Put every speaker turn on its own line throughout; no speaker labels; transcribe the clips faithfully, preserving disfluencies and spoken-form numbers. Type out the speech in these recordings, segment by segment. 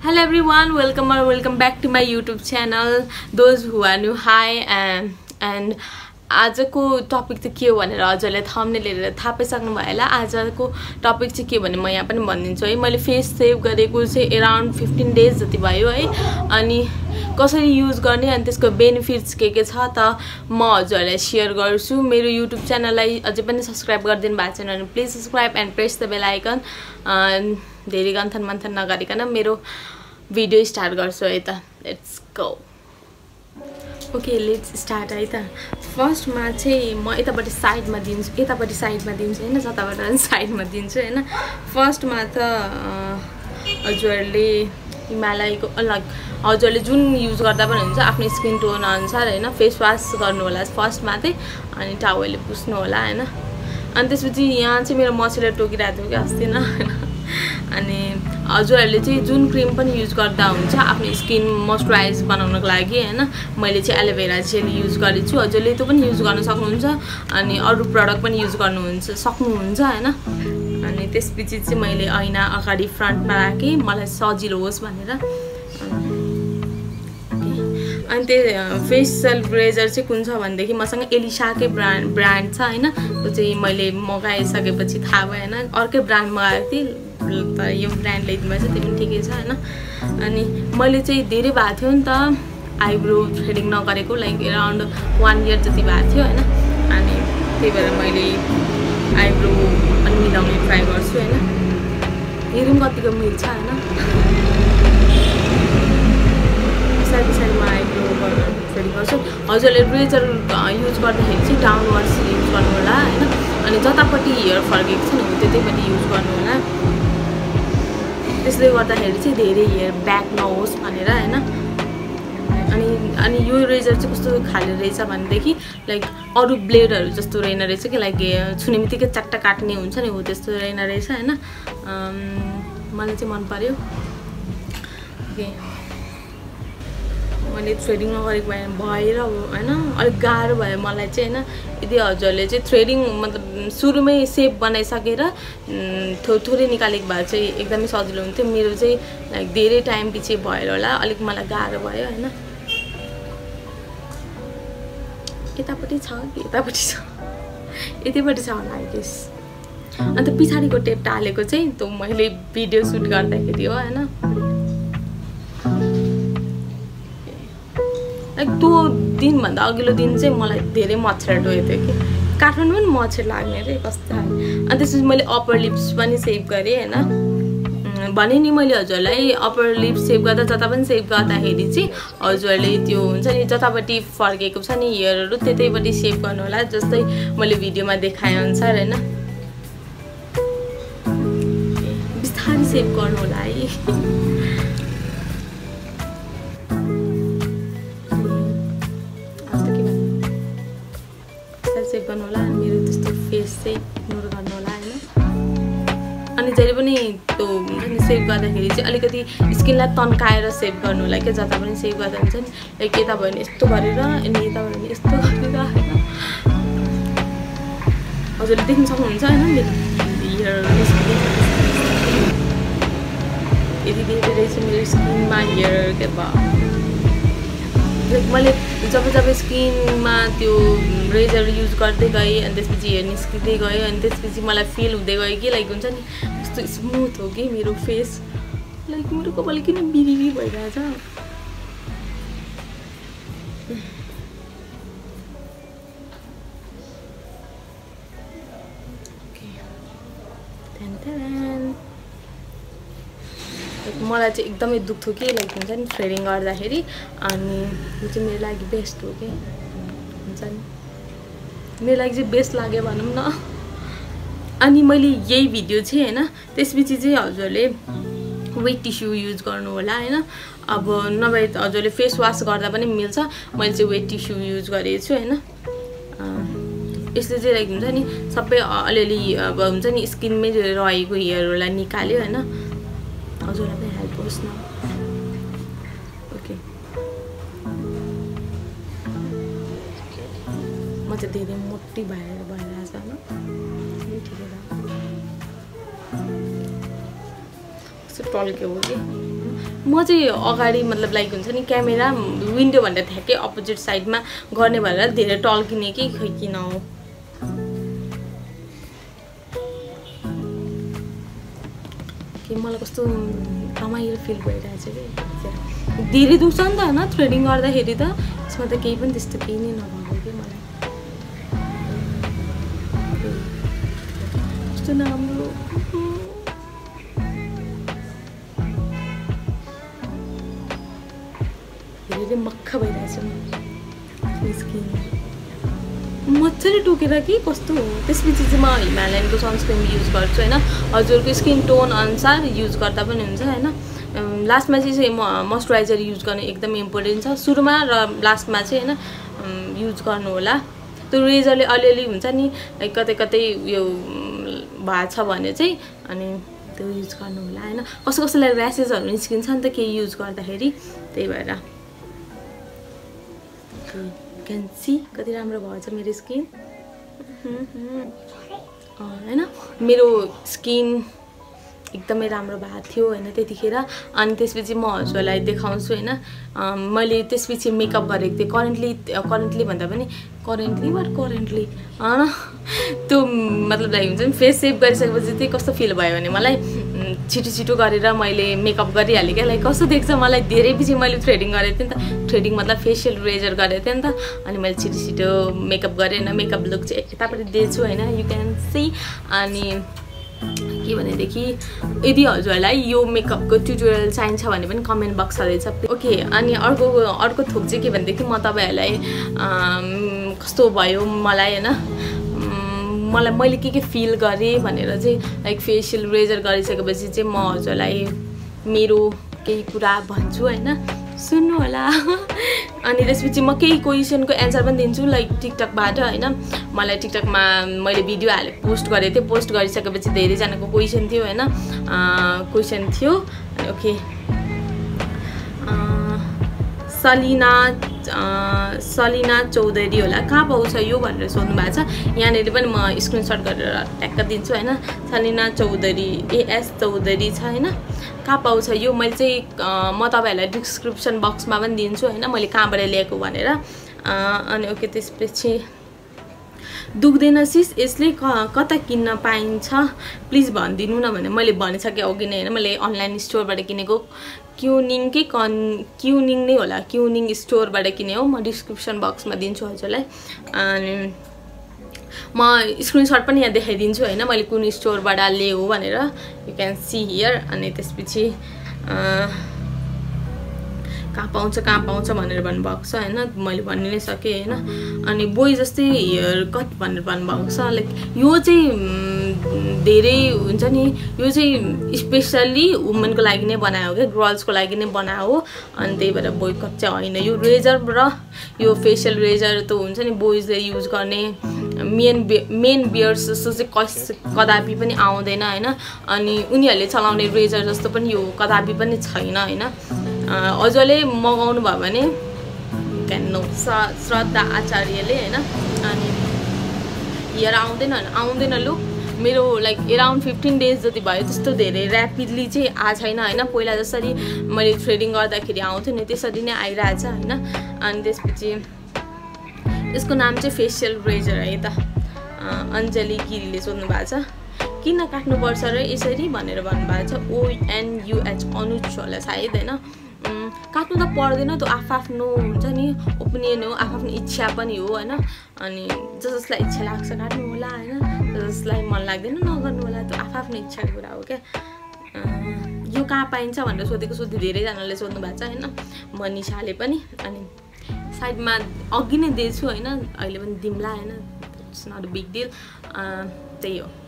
Hello everyone, welcome or welcome back to my YouTube channel. Those who are new, hi and and आजको topic चाहिँ के हो भनेर हजुरले थम्बनेल हेरेर थाहा पाइसक्नु भयो होला। आजको टपिक चाहिँ के भने म यहाँ पनि भनिदिन्छु है। मैले फेस सेभ गरेको चाहिँ अराउन्ड फिफ्टीन डेज जति भयो है। अनि कसरी युज गर्ने अनि त्यसको बेनिफिट्स के के छ त म हजुरलाई शेयर गर्छु। मेरो YouTube च्यानललाई अझै पनि सब्स्क्राइब गरिदिनु भएको छैन भने please subscribe and press the bell icon. धेरै गन्थन मन्थन नगरिकन मेरो भिडियो स्टार्ट गर्छु है त। Let's go. Okay let's start है त। फर्स्टमा चाहिँ म यतापट्टि साइडमा दिन्छु, यतापट्टि साइडमा दिन्छु हैन, जताबाट साइडमा दिन्छु हैन। फर्स्टमा त हजुरले हिमालयको अलग हजुरले जुन युज गर्दा पनि हुन्छ आफ्नो स्किन टोन अनुसार हैन फेस वास गर्नु होला फर्स्टमा चाहिँ, अनि टावलले पुस्नु होला हैन। अनि त्यसपछि यहाँ चाहिँ मेरो मछले टोकिरहेको थियो कि अस्ति न हैन। अनि हजुरहरूले चाहिँ जुन क्रिम पनि युज गर्दा हुन्छ आफ्नो स्किन मोइस्चराइज बनाउनको लागि हैन, मैले चाहिँ एलोभेरा जेल युज गरेछु। हजुरले त्यो पनि युज गर्न सक्नुहुन्छ अनि अरु प्रडक्ट पनि युज गर्नुहुन्छ सक्नुहुन्छ हैन। अनि त्यसपछि चाहिँ मैले ऐना अगाडि फ्रन्टमा राखे मलाई सजिलो होस् भनेर। अनि त्यो फेसियल रेजर चाहिँ कुन छ भनेदेखि मसँग एलिसाकै ब्रान्ड ब्रान्ड छ हैन। त्यो चाहिँ मैले मगाइसकेपछि थाहा भयो हैन। अर्कै ब्रान्ड मगाएको थिएँ तर यो ब्रान्ड ल्याइदिनु भएछ, त्यो पनि ठिकै छ हैन। अनि मैले चाहिँ धेरै भएको थियो नि त आइब्रो थ्रेडिङ नगरेको, लाइक अराउन्ड वान इयर जति भएको थियो हैन। अनि त्यही भएर मैले आइब्रो पनि मिलाउने ट्राई गर्छु हैन। हेरौँ कतिको मिल्छ हैन। बिस्तारै बिस्तारै म आइब्रो थ्रेडिङ गर्छु। हजुरले रेजर युज गर्दाखेरि चाहिँ डाउनवर्ड्स युज गर्नु होला हैन। अनि जतापट्टि हेयर फर्केको छ नि त्यतैपट्टि युज गर्नु होला। त्यसले गर्दाखेरि चाहिँ धेरै हेयर ब्याक नहोस् भनेर हैन। अनि अनि यो रेजर चाहिँ कस्तो खाले रहेछ भनेदेखि लाइक अरू ब्लेडहरू जस्तो रहेन रहेछ कि, लाइक छुने बित्तिकै चट्टा काट्ने हुन्छ नि हो त्यस्तो रहेन रहेछ हैन। मलाई चाहिँ मन पर्यो। ओके मैले थ्रेडिङ नगरेको भए भएर हैन अलिक गाह्रो भयो मलाई चाहिँ हैन। यदि हजुरले चाहिँ थ्रेडिङ मतलब सुरुमै सेप बनाइसकेर थोरै थोरै निकालेको भए चाहिँ एकदमै सजिलो हुन्थ्यो। मेरो चाहिँ लाइक धेरै टाइम पछि भएर होला अलिक मलाई गाह्रो भयो हैन। यतापट्टि छ कि यतापट्टि छ, यतिपट्टि छ होला आई गेस। अन्त पछाडिको टेप टालेको चाहिँ त्यो मैले भिडियो सुट गर्दाखेरि हो हैन। लाइक त्यो दिनभन्दा अघिल्लो दिन चाहिँ मलाई धेरै मच्छर डोएको थियो कि, काठमाडौँ पनि मच्छर लाग्ने रे कस्तो। अनि त्यसपछि मैले अप्पर लिप्स पनि सेभ गरेँ हैन। भने नि मैले हजुरलाई अप्पर लिप्स सेभ गर्दा जता पनि सेभ गर्दाखेरि चाहिँ हजुरले त्यो हुन्छ नि जतापट्टि फर्केको छ नि हेयरहरू त्यतैपट्टि सेभ गर्नु होला, जस्तै मैले भिडियोमा देखाए अनुसार हैन। बिस्तारै सेभ गर्नु होला है। सेभ गर्नु होला। मेरो त्यस्तो फेस चाहिँ इग्नोर गर्नु होला हैन। अनि जहिले पनि त्यो हुन्छ नि सेभ गर्दाखेरि चाहिँ अलिकति स्किनलाई तन्काएर सेभ गर्नु होला क्या। जता पनि सेभ गर्दा हुन्छ नि लाइक यता भयो भने यस्तो गरेर अनि यता भयो भने यस्तो गरेर हैन। हजुरले देख्न सक्नुहुन्छ हैन मेरो हेयरहरू यति धेरै रहेछ मेरो स्किनमा हेयर के भयो। लाइक मैले जब जब स्किनमा त्यो रेजर युज गर्दै गएँ अनि त्यसपछि हेयर निस्किँदै गयो अनि त्यसपछि मलाई फिल हुँदै गयो कि लाइक हुन्छ नि कस्तो स्मुथ हो कि मेरो फेस। लाइक मेरो कपाल किन बिरिबी भइरहेछ। मलाई चाहिँ एकदमै दुख्थ्यो कि लाइक हुन्छ नि थ्रेडिङ गर्दाखेरि। अनि यो चाहिँ मेरो लागि बेस्ट हो कि हुन्छ नि, मेरो लागि चाहिँ बेस्ट लाग्यो भनौँ न। अनि मैले यही भिडियो चाहिँ हैन त्यसपछि चाहिँ हजुरले वेट टिस्यु युज गर्नु होला हैन। अब नभए हजुरले फेस वास गर्दा पनि मिल्छ। मैले चाहिँ वेट टिस्यु युज गरेको छु हैन। यसले चाहिँ लाइक हुन्छ नि सबै अलिअलि अब हुन्छ नि स्किनमै रहेको हेयरहरूलाई निकाल्यो हैन। हजुरलाई पनि हेल्प होस् न। ओके म चाहिँ धेरै मोटी भएर भइरहेछ हैन। ठिकै छ। टल्क्यो हो कि म चाहिँ अगाडि मतलब लाइक हुन्छ नि क्यामेरा विन्डो भन्दा ठ्याक्कै अपोजिट साइडमा गर्ने भनेर धेरै टल्किने कि खै किन हो के मलाई कस्तो रमाइलो फिल भइरहेछ कि धेरै दुख्छ नि त होइन थ्रेडिङ गर्दाखेरि त यसमा त केही पनि त्यस्तो केही नै नभएको कि मलाई कस्तो नराम्रो धेरै मक्खा भइरहेछ म स्किन मजाले टोकेर कि कस्तो हो त्यसपछि चाहिँ म हिमालयनको सनस्क्रिन युज गर्छु होइन हजुरको स्किन टोन अनुसार युज गर्दा पनि हुन्छ होइन लास्टमा चाहिँ म मोइस्चराइजर युज गर्नु एकदम इम्पोर्टेन्ट छ सुरुमा र लास्टमा चाहिँ होइन युज गर्नु होला त्यो रेजरले अलिअलि हुन्छ नि लाइक कतै कतै उयो भएको छ भने चाहिँ अनि त्यो युज गर्नु होला होइन कसो कसैलाई र्यासेसहरू निस्किन्छ नि त केही युज गर्दाखेरि त्यही भएर क्यान सी कति राम्रो भएछ मेरो स्किन होइन मेरो स्किन एकदमै राम्रो भएको थियो होइन त्यतिखेर अनि त्यसपछि म हजुरलाई देखाउँछु होइन मैले त्यसपछि मेकअप गरेको थिएँ करेन्टली करेन्टली भन्दा पनि करेन्टली वा करेन्टली होइन त्यो मतलब लाइक हुन्छ नि फेस सेभ गरिसकेपछि चाहिँ कस्तो फिल भयो भने मलाई छिटो छिटो गरेर मैले मेकअप गरिहालेँ क्या लाइक कस्तो देख्छ मलाई धेरै पछि मैले थ्रेडिङ गरेको थिएँ नि त थ्रेडिङ मतलब फेसियल रेजर गरेको थिएँ नि त अनि मैले छिटो छिटो मेकअप गरेँ होइन मेकअप लुक चाहिँ यतापट्टि दिएछु होइन यु क्यान सी अनि के भनेदेखि यदि हजुरहरूलाई यो मेकअपको ट्युटोरियल चाहिन्छ भने पनि कमेन्ट बक्स रहेछ ओके अनि अर्को अर्को थोक चाहिँ के भनेदेखि म तपाईँहरूलाई कस्तो भयो मलाई होइन मलाई मैले के के फिल गरेँ भनेर चाहिँ लाइक फेसियल रेजर गरिसकेपछि चाहिँ म हजुरलाई मेरो केही कुरा भन्छु होइन सुन्नु होला अनि त्यसपछि म केही क्वेसनको एन्सर पनि दिन्छु लाइक टिकटकबाट होइन मलाई टिकटकमा मैले भिडियो हाले पोस्ट गरेको थिएँ पोस्ट गरिसकेपछि धेरैजनाको क्वेसन थियो होइन क्वेसन थियो ओके सलिना सलिना चौधरी होला कहाँ पाउँछ यो भनेर सोध्नु भएको छ यहाँनिर पनि म स्क्रिनसट गरेर ट्याक्क दिन्छु होइन सलिना चौधरी एएस चौधरी छ होइन कहाँ पाउँछ यो मैले चाहिँ म तपाईँहरूलाई डिस्क्रिप्सन बक्समा पनि दिन्छु होइन मैले कहाँबाट ल्याएको भनेर अनि ओके त्यसपछि दुख्दैन सिस यसले कता किन्न पाइन्छ प्लिज भनिदिनु न भने मैले भनिसकेँ अघि नै होइन मैले अनलाइन स्टोरबाट किनेको क्युनिङकै कन क्युनिङ नै होला क्युनिङ स्टोरबाट किने हो म डिस्क्रिप्सन बक्समा दिन्छु हजुरलाई अनि म स्क्रिनसट पनि यहाँ देखाइदिन्छु होइन मैले कुन स्टोरबाट ल्याएँ हो भनेर यु क्यान सी हियर अनि त्यसपछि कहाँ पाउँछ कहाँ पाउँछ भनेर भन्नुभएको छ होइन मैले भनि नै सकेँ होइन अनि बोय जस्तै हेयर कट भनेर भन्नुभएको छ लाइक यो चाहिँ धेरै हुन्छ नि यो चाहिँ स्पेसल्ली वुमेनको लागि नै बनायो क्या गर्ल्सको लागि नै बनायो हो अनि त्यही भएर बोय कट चाहिँ होइन यो रेजर र यो फेसियल रेजर त हुन्छ नि बोइजले युज गर्ने मेन मेन बियर्स जस्तो चाहिँ कस कदापि पनि आउँदैन होइन अनि उनीहरूले चलाउने रेजर जस्तो पनि यो कदापि पनि छैन होइन हजुरले मगाउनु भयो भने क्यान नो श्रद्धा आचार्यले होइन अनि हेयर आउँदैन आउँदैन लुक मेरो लाइक एराउन्ड फिफ्टिन डेज जति भयो त्यस्तो धेरै ऱ्यापिडली चाहिँ आएको छैन होइन पहिला जसरी मैले थ्रेडिङ गर्दाखेरि आउँथ्यो नि त्यसरी नै आइरहेछ होइन अनि त्यसपछि यसको नाम चाहिँ फेसियल रेजर है त अञ्जली गिरीले सोध्नु भएको छ किन काट्नुपर्छ र यसरी भनेर भन्नुभएको छ ओएनयुएच अनुज होला सायद होइन काट्नु त पर्दैन त्यो आफआफ्नो हुन्छ नि ओपिनियन हो आफआफ्नो इच्छा पनि हो होइन अनि जस जसलाई इच्छा लाग्छ काट्नु होला होइन जसलाई मन लाग्दैन नगर्नु होला त्यो आफआफ्नो इच्छाको कुरा हो क्या यो कहाँ पाइन्छ भनेर सोधेको सोधे धेरैजनाले सोध्नु भएको छ होइन मनिषाले पनि अनि साइडमा अघि नै दिएछु होइन अहिले पनि दिम्ला होइन it's not a big deal त्यही हो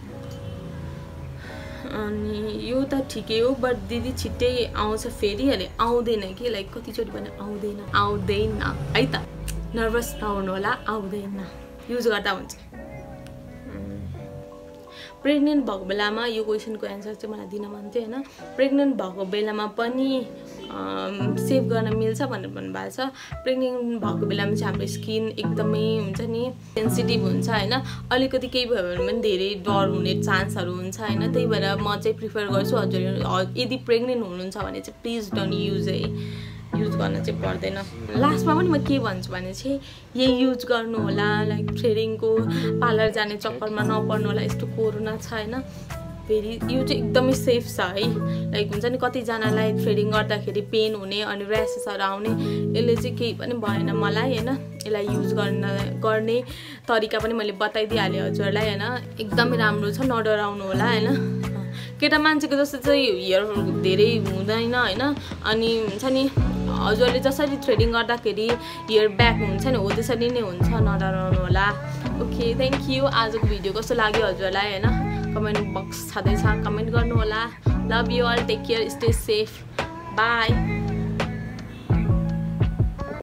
अनि यो त ठिकै हो बट दिदी छिट्टै आउँछ फेरि अहिले आउँदैन कि लाइक कतिचोटि भने आउँदैन आउँदैन है त नर्भस नहुनु होला आउँदैन युज गर्दा हुन्छ प्रेग्नेन्ट भएको बेलामा यो क्वेसनको एन्सर चाहिँ मलाई दिन मन थियो होइन प्रेग्नेन्ट भएको बेलामा पनि सेभ गर्न मिल्छ भनेर भन्नुभएको छ। प्रेग्नेन्ट भएको बेलामा चाहिँ हाम्रो स्किन एकदमै हुन्छ नि सेन्सिटिभ हुन्छ होइन, अलिकति केही भयो भने पनि धेरै डर हुने चान्सहरू हुन्छ होइन। त्यही भएर म चाहिँ प्रिफर गर्छु हजुर यदि प्रेग्नेन्ट हुनुहुन्छ भने चाहिँ प्लिज डोन्ट युज है, युज गर्न चाहिँ पर्दैन। लास्टमा पनि म के भन्छु भने चाहिँ यही युज गर्नु होला, लाइक थ्रेडिङको पार्लर जाने चक्करमा नपर्नु होला। यस्तो कोरोना छ होइन, फेरि यो चाहिँ एकदमै सेफ छ है। लाइक हुन्छ नि कतिजनालाई थ्रेडिङ गर्दाखेरि पेन हुने अनि र्यासेसहरू आउने, यसले चाहिँ केही पनि भएन मलाई होइन। यसलाई युज गर्न गर्ने तरिका पनि मैले बताइदिइहालेँ हजुरलाई होइन, एकदमै राम्रो छ, नडराउनु होला होइन। केटा मान्छेको जस्तो चाहिँ हेयर धेरै हुँदैन होइन, अनि हुन्छ नि हजुरले जसरी थ्रेडिङ गर्दाखेरि हेयर ब्याक हुन्छ नि हो त्यसरी नै हुन्छ, नडराउनु होला। Okay thank you. आजको भिडियो कस्तो लाग्यो हजुरलाई होइन, कमेन्ट बक्स छँदैछ, कमेन्ट गर्नु होला। Love you all, take care, stay safe, by.